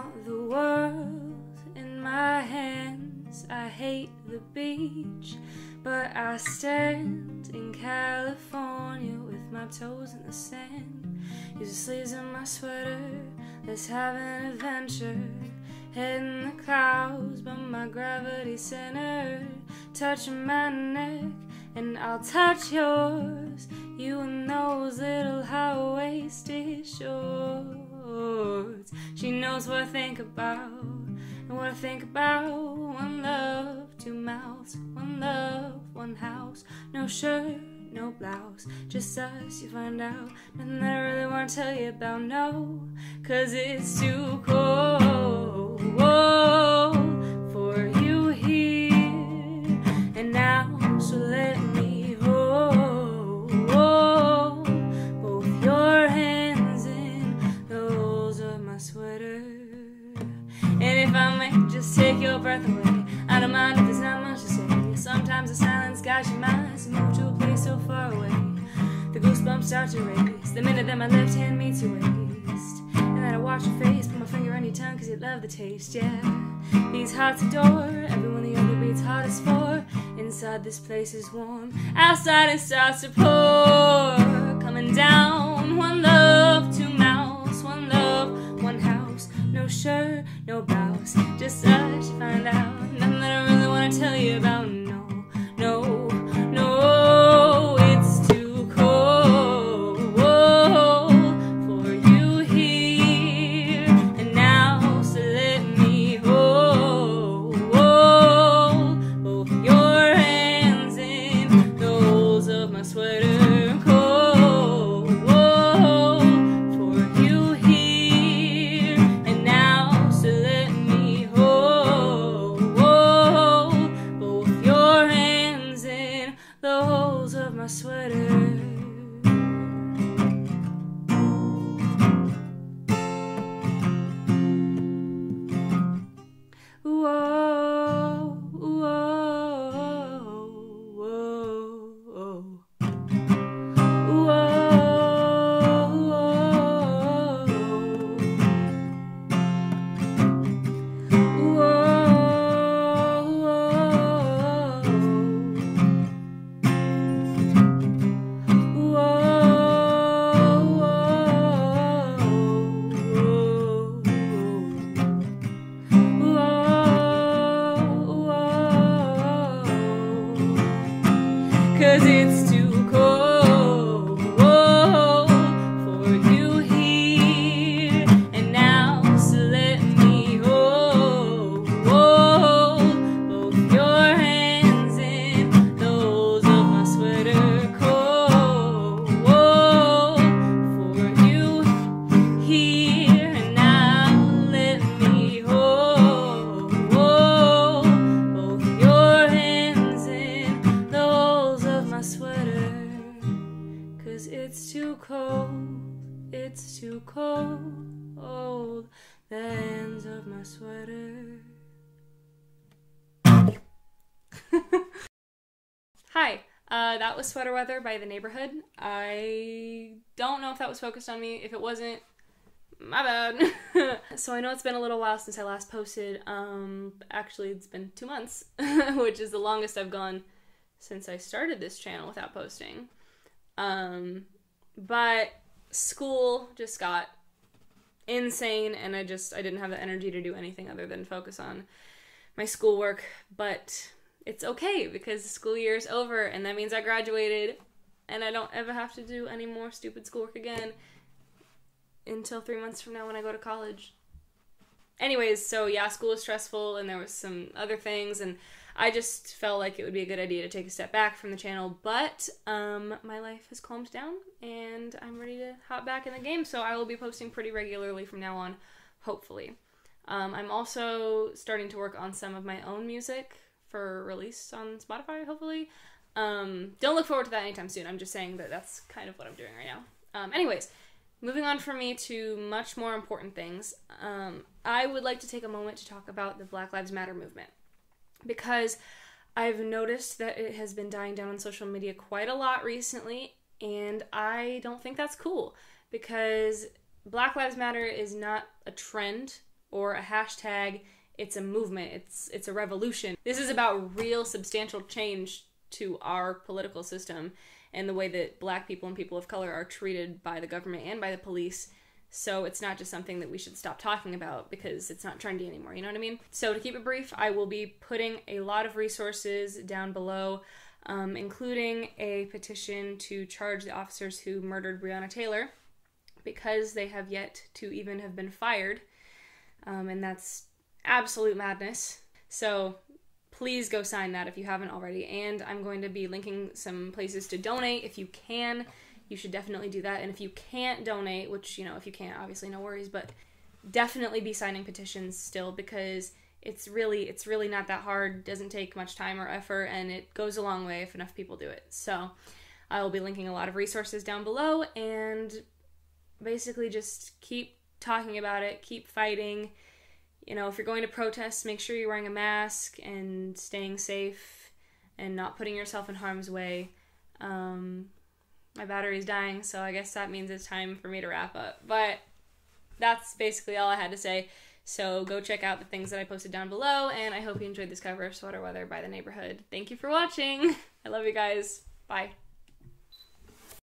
want the world in my hands. I hate the beach, but I stand in California with my toes in the sand. Use the sleeves of my sweater, let's have an adventure. Head in the clouds, but my gravity centered. Touching my neck, and I'll touch yours. You and those little high-waisted shorts. She knows what I think about, and what I think about. One love, two mouths, one love, one house. No shirt, no blouse, just us, you find out. Nothing that I really want to tell you about, no. 'Cause it's too cold for you here and now, so let me hold both your hands in those of my sweater. And if I may just take your breath away, I don't mind if there's not much to say. Sometimes the silence guides your mind to move to a place so far away. The goosebumps start to race the minute that my left hand meets your waist, and then I watch your face, put my finger on your tongue 'cause you love the taste, yeah. These hearts adore everyone the other beats hardest for. Inside this place is warm, outside it starts to pour. Coming down, one love, two mouths, one love, one house. No shirt, no blouse, just us, you find out. Nothing that I really want to tell you about, no, no, no. It's too cold for you here and now, so let me hold both your hands in those of my sweater. Cold for you here and now, so let me hold both your hands in the holes of my sweater. Whoa, whoa, whoa, Cause it's too cold for you here and now, so let me hold both your hands in those of my sweater. Cold for you here and now, let me hold both your hands in those of my sweater. 'Cause it's too cold, the ends of my sweater. Hi, that was Sweater Weather by The Neighborhood. I don't know if that was focused on me. If it wasn't, my bad. So I know it's been a little while since I last posted. Actually, it's been 2 months, which is the longest I've gone since I started this channel without posting. But school just got insane, and I didn't have the energy to do anything other than focus on my schoolwork. But it's okay, because the school year is over, and that means I graduated, and I don't ever have to do any more stupid schoolwork again until 3 months from now when I go to college. Anyways, so yeah, school was stressful, and there was some other things, and I just felt like it would be a good idea to take a step back from the channel, but my life has calmed down, and I'm ready to hop back in the game, so I will be posting pretty regularly from now on, hopefully. I'm also starting to work on some of my own music for release on Spotify, hopefully. Don't look forward to that anytime soon. I'm just saying that that's kind of what I'm doing right now. Anyways, moving on from me to much more important things, I would like to take a moment to talk about the Black Lives Matter movement, because I've noticed that it has been dying down on social media quite a lot recently, and I don't think that's cool, because Black Lives Matter is not a trend or a hashtag. It's a movement. It's a revolution. This is about real substantial change to our political system and the way that Black people and people of color are treated by the government and by the police. So it's not just something that we should stop talking about because it's not trendy anymore, you know what I mean? So to keep it brief, I will be putting a lot of resources down below, including a petition to charge the officers who murdered Breonna Taylor because they have yet to even have been fired, and that's absolute madness. So please go sign that if you haven't already, and I'm going to be linking some places to donate. If you can, you should definitely do that. And if you can't donate, which, you know, if you can't, obviously no worries, but definitely be signing petitions still, because it's really not that hard, doesn't take much time or effort, and it goes a long way if enough people do it. So I will be linking a lot of resources down below, and basically just keep talking about it, keep fighting. You know, if you're going to protest, make sure you're wearing a mask and staying safe and not putting yourself in harm's way. My battery's dying, so I guess that means it's time for me to wrap up. But that's basically all I had to say. So go check out the things that I posted down below, and I hope you enjoyed this cover of Sweater Weather by The Neighborhood. Thank you for watching. I love you guys. Bye.